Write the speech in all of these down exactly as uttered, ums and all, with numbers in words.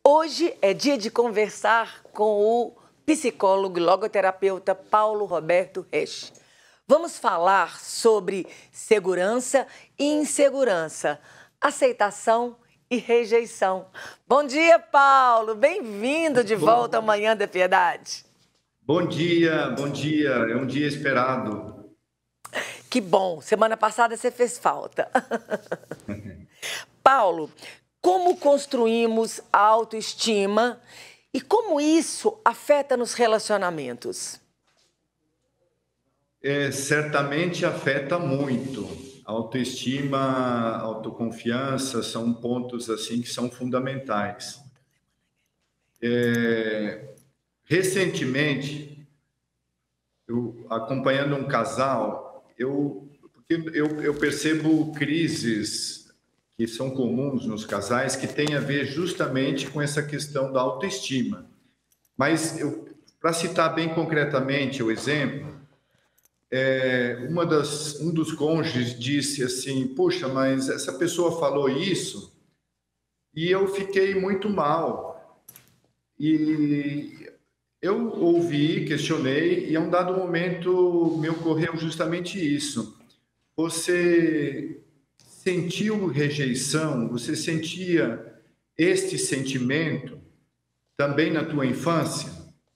Hoje é dia de conversar com o psicólogo e logoterapeuta Paulo Roberto Resch. Vamos falar sobre segurança e insegurança, aceitação e rejeição. Bom dia, Paulo. Bem-vindo de Bom, volta ao Manhã da Piedade. bom dia, bom dia. É um dia esperado. Que bom. Semana passada você fez falta. Paulo, como construímos a autoestima e como isso afeta nos relacionamentos? É, certamente afeta muito. Autoestima, autoconfiança são pontos assim que são fundamentais. É, recentemente, eu, acompanhando um casal, eu, porque eu, eu percebo crises que são comuns nos casais, que tem a ver justamente com essa questão da autoestima. Mas, para citar bem concretamente o exemplo, é, uma das, um dos cônjuges disse assim, puxa, mas essa pessoa falou isso e eu fiquei muito mal. E eu ouvi, questionei, e a um dado momento me ocorreu justamente isso. Você sentiu rejeição? Você sentia este sentimento também na tua infância?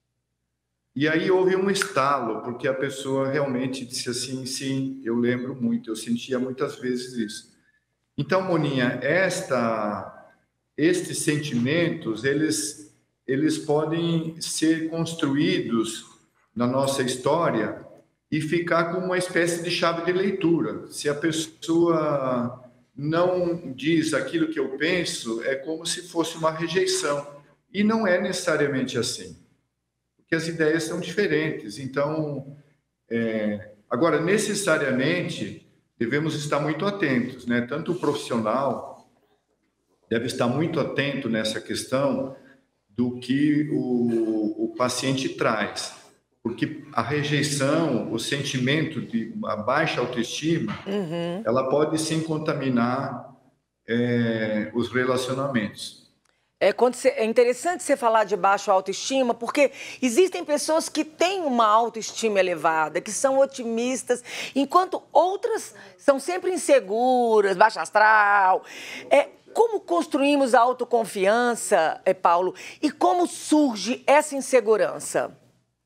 E aí houve um estalo, porque a pessoa realmente disse assim, sim, eu lembro muito, eu sentia muitas vezes isso. Então, Moninha, esta, estes sentimentos, eles, eles podem ser construídos na nossa história e ficar como uma espécie de chave de leitura. Se a pessoa não diz aquilo que eu penso, é como se fosse uma rejeição. E não é necessariamente assim, porque as ideias são diferentes. Então, é... agora, necessariamente, devemos estar muito atentos, né? Tanto o profissional deve estar muito atento nessa questão do que o, o paciente traz. Porque a rejeição, o sentimento de uma baixa autoestima, Uhum. ela pode sim contaminar é, os relacionamentos. É, quando você, é interessante você falar de baixa autoestima, porque existem pessoas que têm uma autoestima elevada, que são otimistas, enquanto outras são sempre inseguras, baixa astral. É, como construímos a autoconfiança, é, Paulo, e como surge essa insegurança?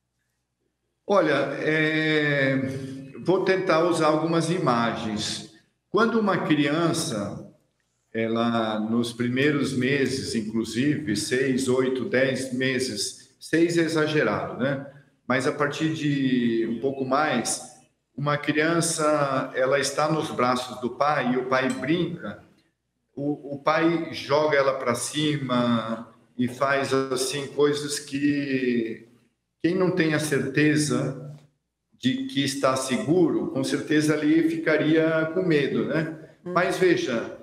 Olha, é, vou tentar usar algumas imagens. Quando uma criança, ela nos primeiros meses, inclusive, seis, oito, dez meses, seis é exagerado, né? Mas a partir de um pouco mais, uma criança, ela está nos braços do pai e o pai brinca, o, o pai joga ela para cima e faz assim coisas que quem não tem a certeza de que está seguro, com certeza ali ficaria com medo, né? Mas veja,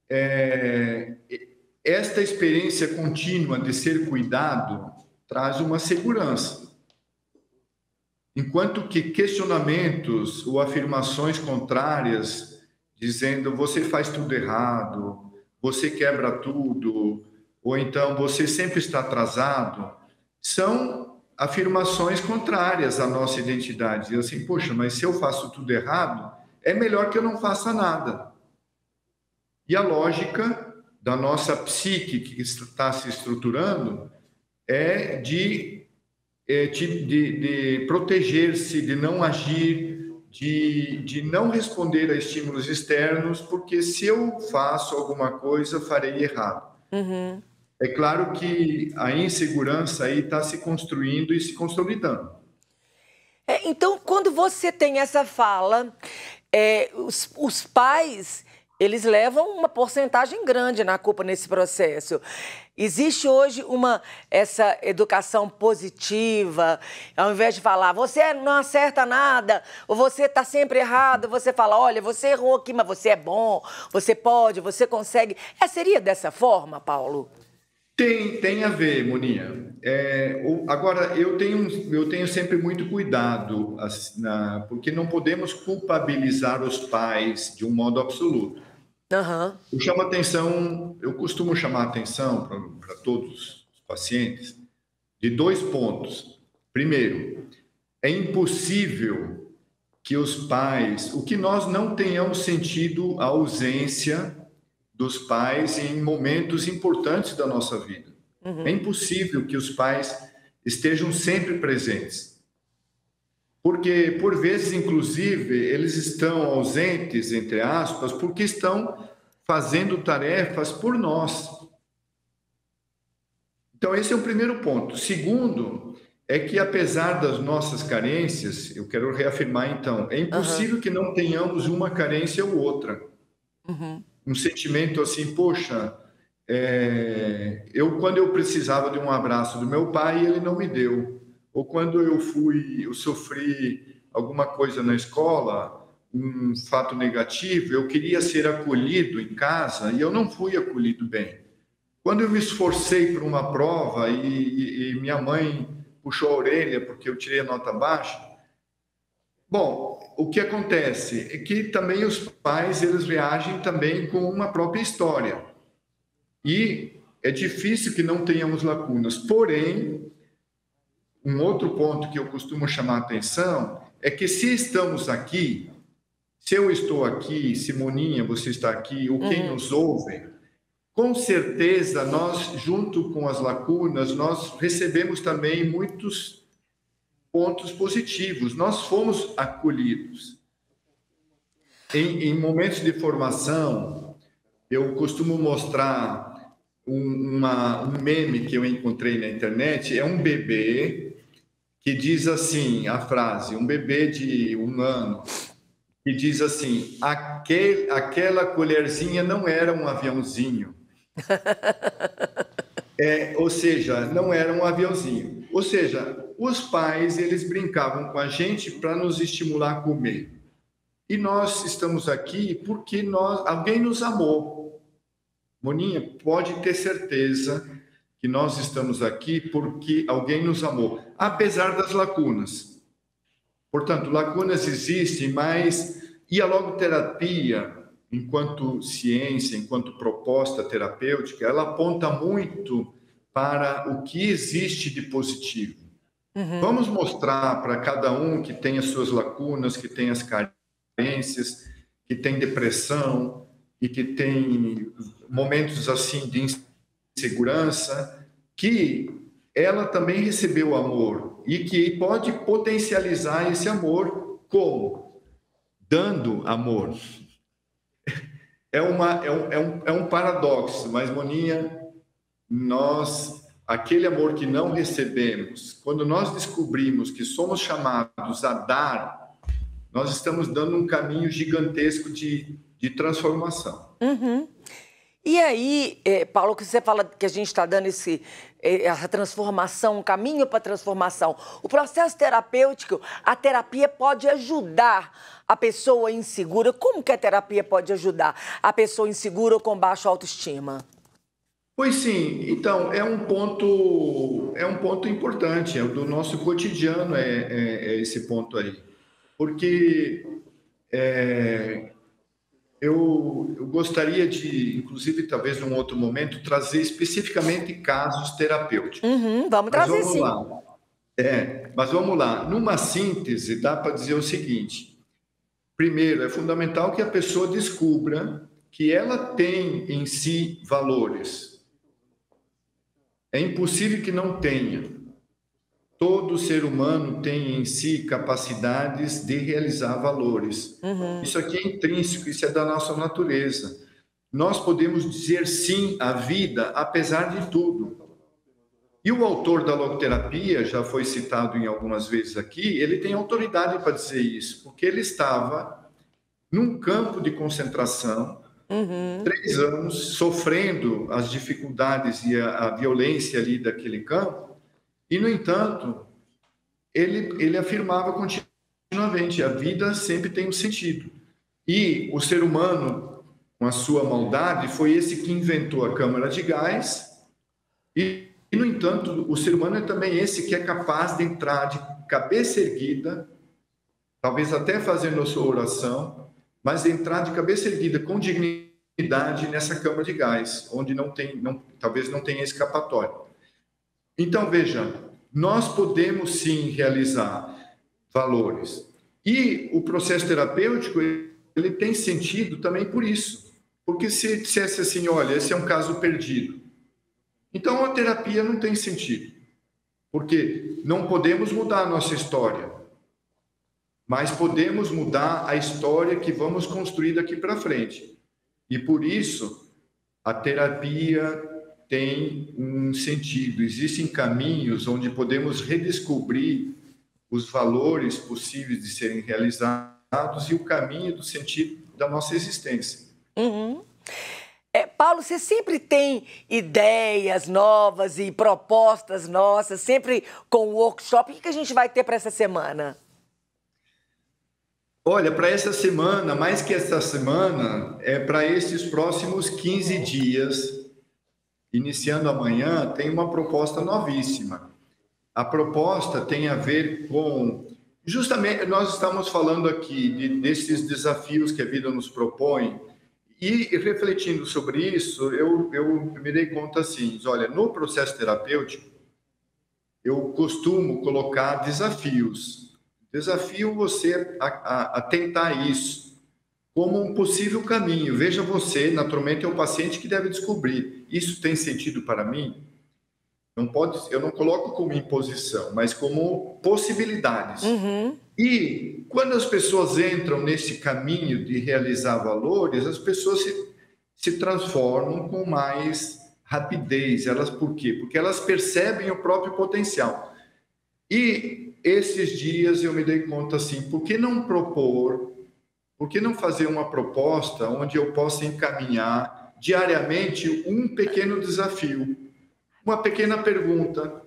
é, esta experiência contínua de ser cuidado traz uma segurança. Enquanto que questionamentos ou afirmações contrárias, dizendo você faz tudo errado, você quebra tudo, ou então você sempre está atrasado, são afirmações contrárias à nossa identidade. E assim, poxa, mas se eu faço tudo errado, é melhor que eu não faça nada. E a lógica da nossa psique que está se estruturando é de, é de, de, de proteger-se, de não agir, de, de não responder a estímulos externos, porque se eu faço alguma coisa, farei errado. Uhum. É claro que a insegurança aí está se construindo e se consolidando. É, então, quando você tem essa fala, é, os, os pais, eles levam uma porcentagem grande na culpa nesse processo. Existe hoje uma, essa educação positiva, ao invés de falar, você não acerta nada, ou você está sempre errado, você fala, olha, você errou aqui, mas você é bom, você pode, você consegue. É, seria dessa forma, Paulo? Tem, tem a ver, Moninha. É, o, agora, eu tenho, eu tenho sempre muito cuidado, assim, na, porque não podemos culpabilizar os pais de um modo absoluto. Aham. Eu chamo atenção, eu costumo chamar atenção para todos os pacientes de dois pontos. Primeiro, é impossível que os pais, o que nós não tenhamos sentido a ausência dos pais em momentos importantes da nossa vida. Uhum. É impossível que os pais estejam sempre presentes. Porque, por vezes, inclusive, eles estão ausentes, entre aspas, porque estão fazendo tarefas por nós. Então, esse é o primeiro ponto. Segundo, é que, apesar das nossas carências, eu quero reafirmar, então, é impossível uhum. que não tenhamos uma carência ou outra. Uhum. Um sentimento assim, poxa, é... eu, quando eu precisava de um abraço do meu pai, ele não me deu. Ou quando eu fui, eu sofri alguma coisa na escola, um fato negativo, eu queria ser acolhido em casa e eu não fui acolhido bem. Quando eu me esforcei para uma prova e, e, e minha mãe puxou a orelha porque eu tirei a nota baixa, bom, o que acontece é que também os pais, eles reagem também com uma própria história. E é difícil que não tenhamos lacunas, porém, um outro ponto que eu costumo chamar a atenção é que se estamos aqui, se eu estou aqui, Simoninha, você está aqui, ou quem uhum. nos ouve, com certeza nós, junto com as lacunas, nós recebemos também muitos pontos positivos. Nós fomos acolhidos. Em, em momentos de formação, eu costumo mostrar um, uma, um meme que eu encontrei na internet, é um bebê que diz assim, a frase, um bebê de um ano, que diz assim, aquele, aquela colherzinha não era um aviãozinho. É, ou seja, não era um aviãozinho. Ou seja, os pais, eles brincavam com a gente para nos estimular a comer. E nós estamos aqui porque nós, alguém nos amou. Moninha, pode ter certeza que nós estamos aqui porque alguém nos amou, apesar das lacunas. Portanto, lacunas existem, mas e a logoterapia, enquanto ciência, enquanto proposta terapêutica, ela aponta muito para o que existe de positivo. Uhum. Vamos mostrar para cada um que tem as suas lacunas, que tem as carências, que tem depressão e que tem momentos assim de insegurança, que ela também recebeu amor e que pode potencializar esse amor como? Dando amor. É, uma, é, um, é, um, é um paradoxo, mas, Moninha, nós, aquele amor que não recebemos, quando nós descobrimos que somos chamados a dar, nós estamos dando um caminho gigantesco de, de transformação. Uhum. E aí, eh, Paulo, que você fala que a gente está dando esse, eh, essa transformação, um caminho para a transformação. O processo terapêutico, a terapia pode ajudar a pessoa insegura. Como que a terapia pode ajudar a pessoa insegura ou com baixa autoestima? Pois sim, então, é um ponto, é um ponto importante, é do nosso cotidiano, é, é, é esse ponto aí. Porque... É, Eu, eu gostaria de, inclusive, talvez num outro momento, trazer especificamente casos terapêuticos. Uhum, vamos mas trazer vamos sim. Lá. É, mas vamos lá. Numa síntese, dá para dizer o seguinte. Primeiro, é fundamental que a pessoa descubra que ela tem em si valores. É impossível que não tenha. Todo ser humano tem em si capacidades de realizar valores. Uhum. Isso aqui é intrínseco, isso é da nossa natureza. Nós podemos dizer sim à vida, apesar de tudo. E o autor da logoterapia, já foi citado em algumas vezes aqui, ele tem autoridade para dizer isso, porque ele estava num campo de concentração, uhum. três anos, sofrendo as dificuldades e a, a violência ali daquele campo. E, no entanto, ele, ele afirmava continuamente, a vida sempre tem um sentido. E o ser humano, com a sua maldade, foi esse que inventou a câmara de gás. E, e, no entanto, o ser humano é também esse que é capaz de entrar de cabeça erguida, talvez até fazendo a sua oração, mas entrar de cabeça erguida com dignidade unidade nessa câmara de gás, onde não tem, não, talvez não tenha escapatória. Então, veja, nós podemos sim realizar valores. E o processo terapêutico, ele tem sentido também por isso. Porque se dissesse assim, olha, esse é um caso perdido, então a terapia não tem sentido. Porque não podemos mudar a nossa história, mas podemos mudar a história que vamos construir daqui para frente. E por isso, a terapia tem um sentido. Existem caminhos onde podemos redescobrir os valores possíveis de serem realizados e o caminho do sentido da nossa existência. Uhum. É, Paulo, você sempre tem ideias novas e propostas nossas, sempre com o workshop. O que a gente vai ter para essa semana? Olha, para essa semana, mais que essa semana, é para esses próximos quinze dias, iniciando amanhã, tem uma proposta novíssima. A proposta tem a ver com, justamente, nós estamos falando aqui de, desses desafios que a vida nos propõe, e refletindo sobre isso, eu, eu me dei conta assim, olha, no processo terapêutico, eu costumo colocar desafios. Desafio você a, a, a tentar isso como um possível caminho. Veja você, naturalmente, é o paciente que deve descobrir. Isso tem sentido para mim? Não pode, eu não coloco como imposição, mas como possibilidades. Uhum. E quando as pessoas entram nesse caminho de realizar valores, as pessoas se, se transformam com mais rapidez. Elas, por quê? Porque elas percebem o próprio potencial. E esses dias eu me dei conta assim, por que não propor, por que não fazer uma proposta onde eu possa encaminhar diariamente um pequeno desafio, uma pequena pergunta.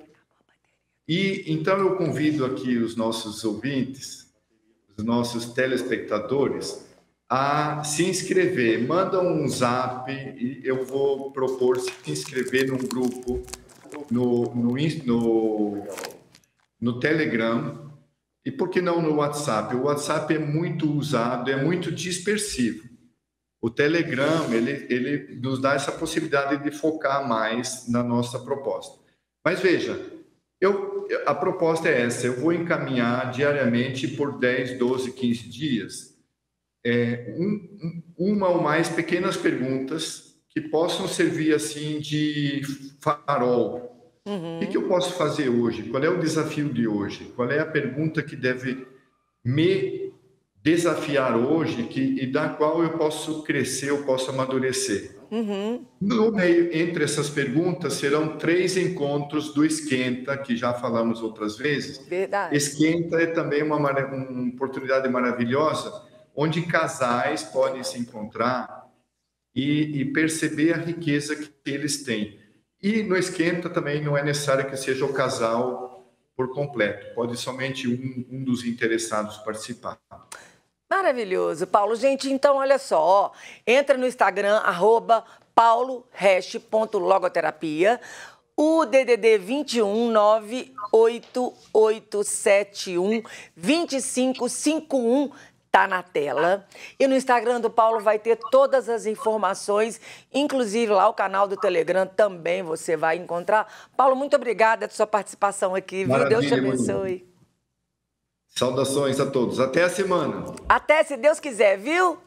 E então eu convido aqui os nossos ouvintes, os nossos telespectadores, a se inscrever. Manda um zap e eu vou propor se inscrever num grupo no, no, no, no Telegram. E por que não no WhatsApp? O WhatsApp é muito usado, é muito dispersivo. O Telegram, ele, ele nos dá essa possibilidade de focar mais na nossa proposta. Mas veja, eu, a proposta é essa, eu vou encaminhar diariamente por dez, doze, quinze dias é, um, uma ou mais pequenas perguntas que possam servir assim de farol. Uhum. O que, que eu posso fazer hoje? Qual é o desafio de hoje? Qual é a pergunta que deve me desafiar hoje que, e da qual eu posso crescer, eu posso amadurecer? Uhum. No meio, entre essas perguntas, serão três encontros do Esquenta, que já falamos outras vezes. Verdade. Esquenta é também uma, uma oportunidade maravilhosa, onde casais podem se encontrar e, e perceber a riqueza que eles têm. E no Esquenta também não é necessário que seja o casal por completo, pode somente um, um dos interessados participar. Maravilhoso, Paulo. Gente, então olha só, ó, entra no Instagram, arroba pauloresch ponto logoterapia, o D D D vinte e um, nove oito oito sete um, dois cinco cinco um tá na tela. E no Instagram do Paulo vai ter todas as informações, inclusive lá o canal do Telegram também você vai encontrar. Paulo, muito obrigada pela sua participação aqui, viu? Maravilha, Deus te abençoe. Saudações a todos. Até a semana. Até, se Deus quiser, viu?